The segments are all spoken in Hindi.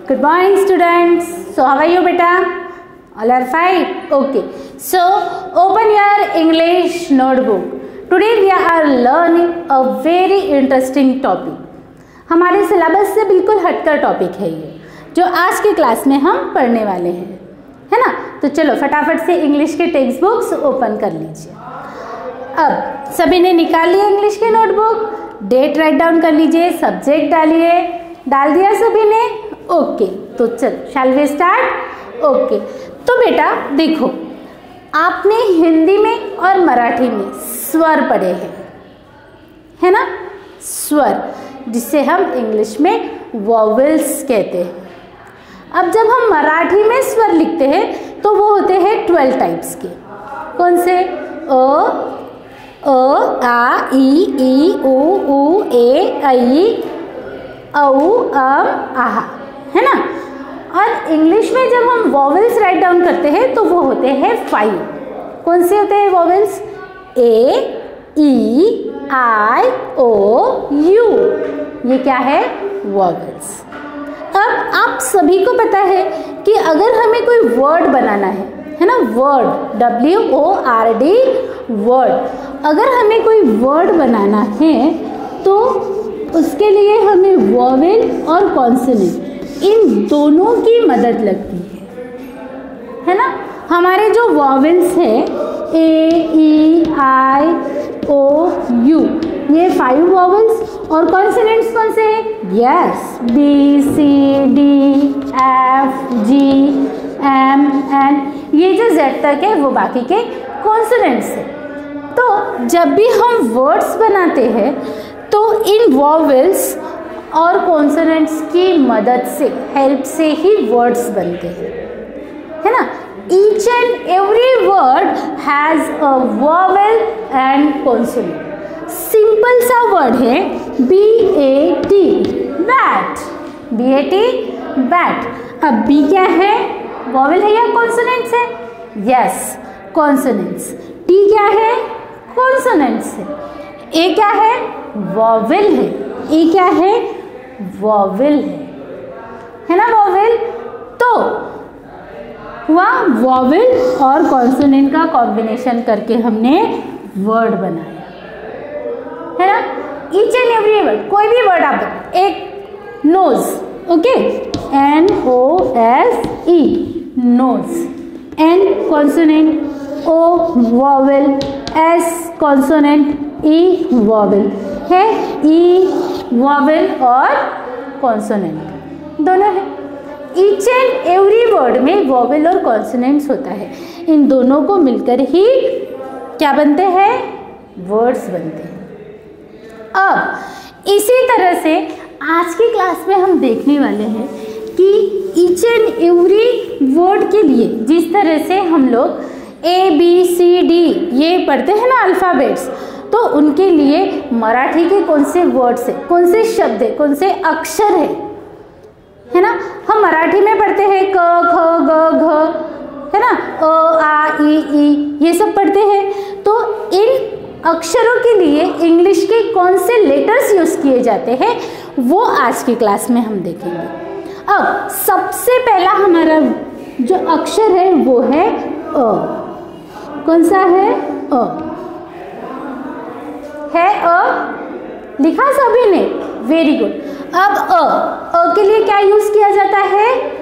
Good morning, students. So, how are you, beta? All are fine? Okay. So, open your English notebook. Today we are learning a very interesting topic. हमारे सिलेबस से बिल्कुल हटकर टॉपिक है ये, जो आज की क्लास में हम पढ़ने वाले हैं, है ना। तो चलो फटाफट से इंग्लिश के टेक्स्ट बुक्स ओपन कर लीजिए। अब सभी ने निकाल लिया इंग्लिश की नोटबुक, डेट राइट डाउन कर लीजिए, सब्जेक्ट डाल दिया सभी ने। ओके, तो चल शैल वी स्टार्ट। ओके, तो बेटा देखो, आपने हिंदी में और मराठी में स्वर पढ़े हैं, है ना, स्वर, जिसे हम इंग्लिश में वॉवेल्स कहते हैं। अब जब हम मराठी में स्वर लिखते हैं तो वो होते हैं 12 टाइप्स के। कौन से? अ, आ, ई, उ, ए, ऐ, औ, आहा, है ना। और इंग्लिश में जब हम वॉवेल्स राइट डाउन करते हैं तो वो होते हैं 5। कौन से होते हैं vowels? A, E, I, O, you, ये क्या है? वॉवेल्स। अब आप सभी को पता है कि अगर हमें कोई वर्ड बनाना है ना, वर्ड, WORD, वर्ड, अगर हमें कोई वर्ड बनाना है तो उसके लिए हमें वॉवेल और कॉन्सोनेंट, इन दोनों की मदद लगती है ना। हमारे जो वॉवेल्स है ए, ई, आई, ओ, यू, ये 5 वॉवेल्स, और कॉन्सोनेंट्स कौन से हैं? Yes, B, C, D, F, G, M, N, ये जो जेड तक है वो बाकी के कॉन्सोनेंट्स हैं। तो जब भी हम वर्ड्स बनाते हैं तो इन वॉवेल्स और कॉन्सोनेंट्स की मदद से, हेल्प से ही वर्ड्स बनते हैं, है ना। Each and every word has a vowel and consonant. Simple सा वर्ड है BAT, बैट, BAT, बैट। अब बी क्या है? वॉवेल है या कॉन्सोनेंट्स है? Yes, consonants. टी क्या है? कॉन्सोनेंट्स है। ए क्या है? वॉवेल है। ए क्या है? वॉवेल है ना, वॉवेल। तो हुआ वॉवेल और कॉन्सोनेंट का कॉम्बिनेशन करके हमने वर्ड बनाया, है ना। ईच एंड एवरी वर्ड, कोई भी वर्ड आप, एक nose, okay, NOSE, nose, N consonant, O vowel, S consonant, E vowel है, E वॉवेल और कॉन्सोनेंट दोनों है। ईच एंड एवरी वर्ड में वॉवेल और कॉन्सोनेंट्स होता है। इन दोनों को मिलकर ही क्या बनते हैं? वर्ड्स बनते हैं। अब इसी तरह से आज की क्लास में हम देखने वाले हैं कि ईच एंड एवरी वर्ड के लिए जिस तरह से हम लोग ABCD ये पढ़ते हैं ना, अल्फ़ाबेट्स, तो उनके लिए मराठी के कौन से वर्ड्स है, कौन से शब्द है, कौन से अक्षर है ना। हम मराठी में पढ़ते हैं क, ख, ग, घ, है ना, अ, आ, ई, ये सब पढ़ते हैं। तो इन अक्षरों के लिए इंग्लिश के कौन से लेटर्स यूज किए जाते हैं वो आज की क्लास में हम देखेंगे। अब सबसे पहला हमारा जो अक्षर है वो है अ। कौन सा है? अ है। अ लिखा सभी ने? Very good. अब अ के लिए क्या यूज किया जाता है?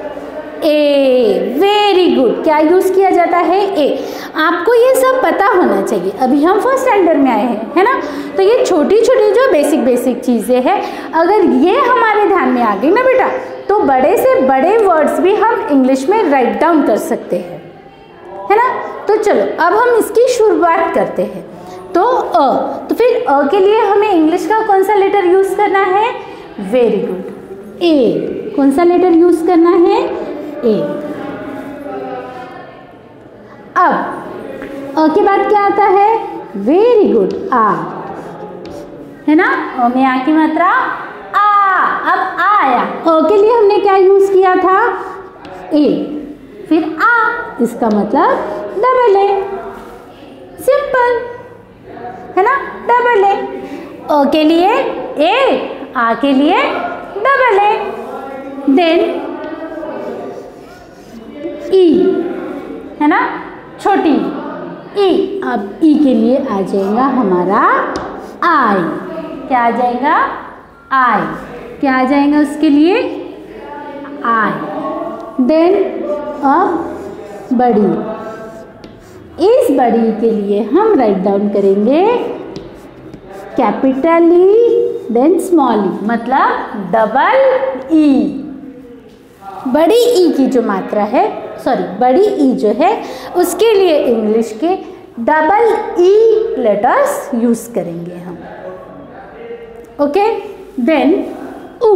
ए। Very good. क्या यूज किया जाता है? ए। आपको ये सब पता होना चाहिए, अभी हम फर्स्ट स्टैंडर्ड में आए हैं, है ना। तो ये छोटी छोटी जो बेसिक चीजें हैं, अगर ये हमारे ध्यान में आ गई ना बेटा, तो बड़े से बड़े वर्ड्स भी हम इंग्लिश में राइट डाउन कर सकते हैं, है ना। तो चलो अब हम इसकी शुरुआत करते हैं। तो तो फिर के लिए हमें इंग्लिश का कौन सा लेटर यूज करना है? Very good, A. कौन सा लेटर यूज करना है? ए। अब के बाद क्या आता है? वेरी गुड, आ, है ना। अ में आ की मात्रा आ। अब आ आया, के लिए हमने क्या यूज किया था? ए। फिर आ, इसका मतलब डबल ए, सिंपल, है ना, डबल ए। अ के लिए ए, आ के लिए डबल ए। देन अब ई के लिए आ जाएगा हमारा आई। क्या आ जाएगा? आई। क्या आ जाएगा उसके लिए? आई। देन अब बड़ी, इस बड़ी के लिए हम राइट डाउन करेंगे capital E then small E, मतलब डबल ई। बड़ी ई की जो मात्रा है, सॉरी बड़ी ई जो है उसके लिए इंग्लिश के डबल ई लेटर्स यूज करेंगे हम। ओके, देन ऊ।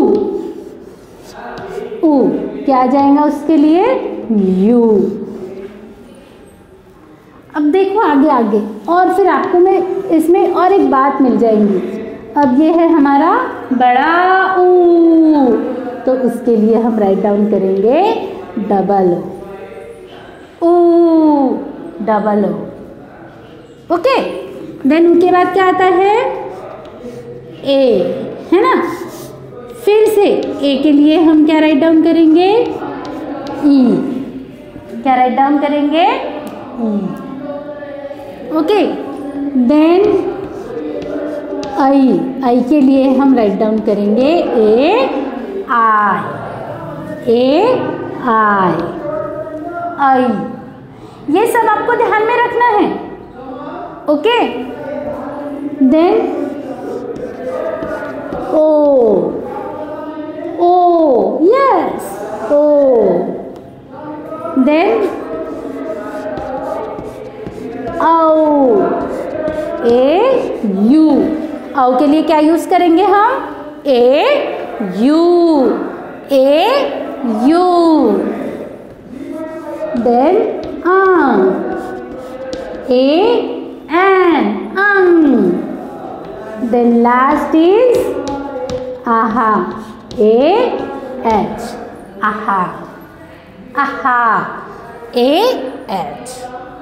ऊ क्या आ जाएगा उसके लिए? यू। अब देखो आगे आगे, और फिर आपको मैं इसमें और एक बात मिल जाएंगी। अब ये है हमारा बड़ा ऊ, तो उसके लिए हम राइट डाउन करेंगे double O, double O. Okay, then उनके बाद क्या आता है? ए, है ना। फिर से ए के लिए हम क्या राइट डाउन करेंगे? ई। क्या राइट डाउन करेंगे? ई। Okay, then I. आई के लिए हम राइट डाउन करेंगे ए आई। ए आई, आई। ये सब आपको ध्यान में रखना है। Okay, then O. O, yes, O. Then औ, ए यू। औ के लिए क्या यूज करेंगे हम? A U. A U. Then आंग। ए एन, अंग। देन लास्ट इज आहा। ए एच, आहा। आहा, ए एच।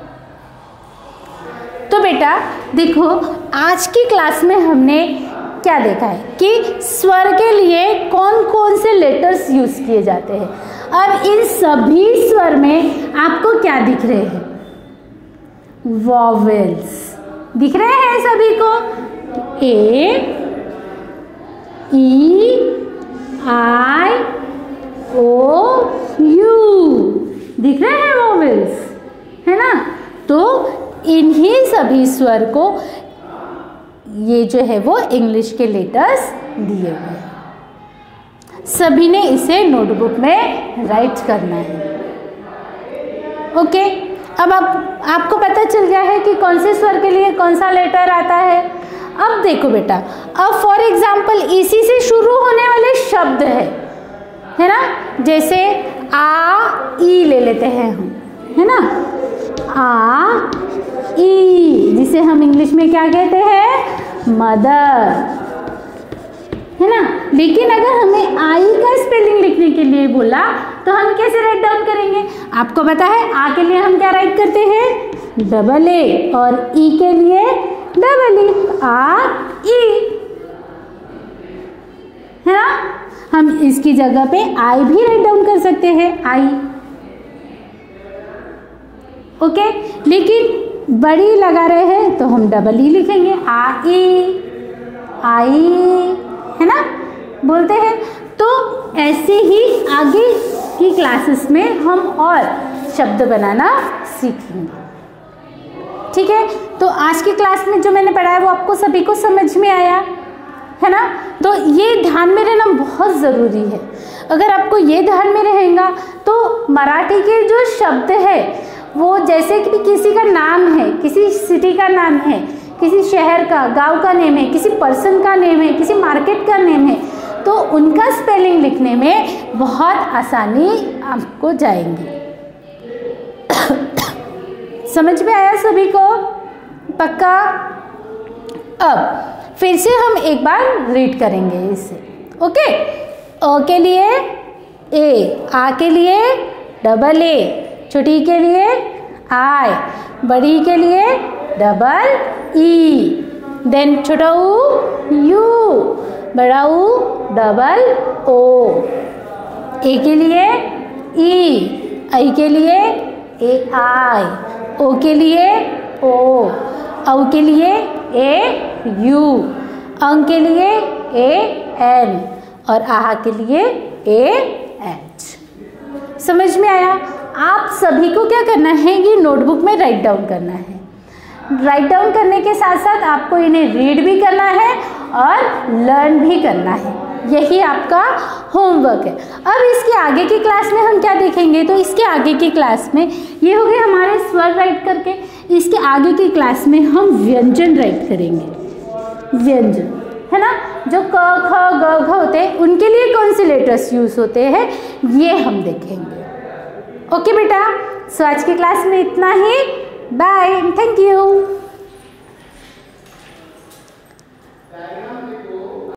तो बेटा देखो, आज की क्लास में हमने क्या देखा है कि स्वर के लिए कौन कौन से लेटर्स यूज किए जाते हैं। अब इन सभी स्वर में आपको क्या दिख रहे हैं? वॉवेल्स दिख रहे हैं सभी को। ए, ई, आई, ओ, यू दिख रहे हैं वॉवेल्स, है ना। तो इन्हीं सभी स्वर को ये जो है वो इंग्लिश के लेटर्स दिए हुए हैं। सभी ने इसे नोटबुक में राइट करना है। ओके, अब आपको पता चल गया है कि कौन से स्वर के लिए कौन सा लेटर आता है। अब देखो बेटा, अब फॉर एग्जाम्पल इसी से शुरू होने वाले शब्द है ना। जैसे आ ई ले लेते हैं हम, है ना। आ ई, जिसे हम इंग्लिश में क्या कहते हैं? मदर, है ना। लेकिन अगर हमें आई का स्पेलिंग लिखने के लिए बोला तो हम कैसे राइट डाउन करेंगे? आपको पता है आ के लिए हम क्या राइट करते हैं? डबल ए, और ई के लिए डबल ई, आ ई, है ना। हम इसकी जगह पे आई भी राइट डाउन कर सकते हैं, आई। ओके, लेकिन बड़ी लगा रहे हैं तो हम डबल ई लिखेंगे, आई, आई, है ना, बोलते हैं। तो ऐसे ही आगे की क्लासेस में हम और शब्द बनाना सीखेंगे। ठीक है, तो आज की क्लास में जो मैंने पढ़ाया वो आपको सभी को समझ में आया, है ना। तो ये ध्यान में रहना बहुत ज़रूरी है। अगर आपको ये ध्यान में रहेगा तो मराठी के जो शब्द है वो, जैसे कि किसी का नाम है, किसी सिटी का नाम है, किसी शहर का, गांव का नेम है, किसी पर्सन का नेम है, किसी मार्केट का नेम है, तो उनका स्पेलिंग लिखने में बहुत आसानी आपको जाएंगी। समझ में आया सभी को? पक्का? अब फिर से हम एक बार रीड करेंगे इसे। ओके, ओ के लिए ए, आ के लिए डबल ए, छोटी के लिए आई, बड़ी के लिए डबल ई, देन छोटा ऊ यू, बड़ा ऊ डबल ओ, ए के लिए ई, आई के लिए ए आई, ओ के लिए ओ, औ के लिए ए यू, अंग के लिए ए एन और आहा के लिए ए एच। समझ में आया? आप सभी को क्या करना है, ये नोटबुक में राइट डाउन करना है। राइट डाउन करने के साथ साथ आपको इन्हें रीड भी करना है और लर्न भी करना है, यही आपका होमवर्क है। अब इसके आगे की क्लास में हम क्या देखेंगे, तो इसके आगे की क्लास में ये हो गए हमारे स्वर राइट करके, इसके आगे की क्लास में हम व्यंजन राइट करेंगे। व्यंजन है ना, जो क ख ग घ होते हैं उनके लिए कौन से लेटर्स यूज होते हैं ये हम देखेंगे। ओके बेटा, सो आज की क्लास में इतना ही। Bye, thank you.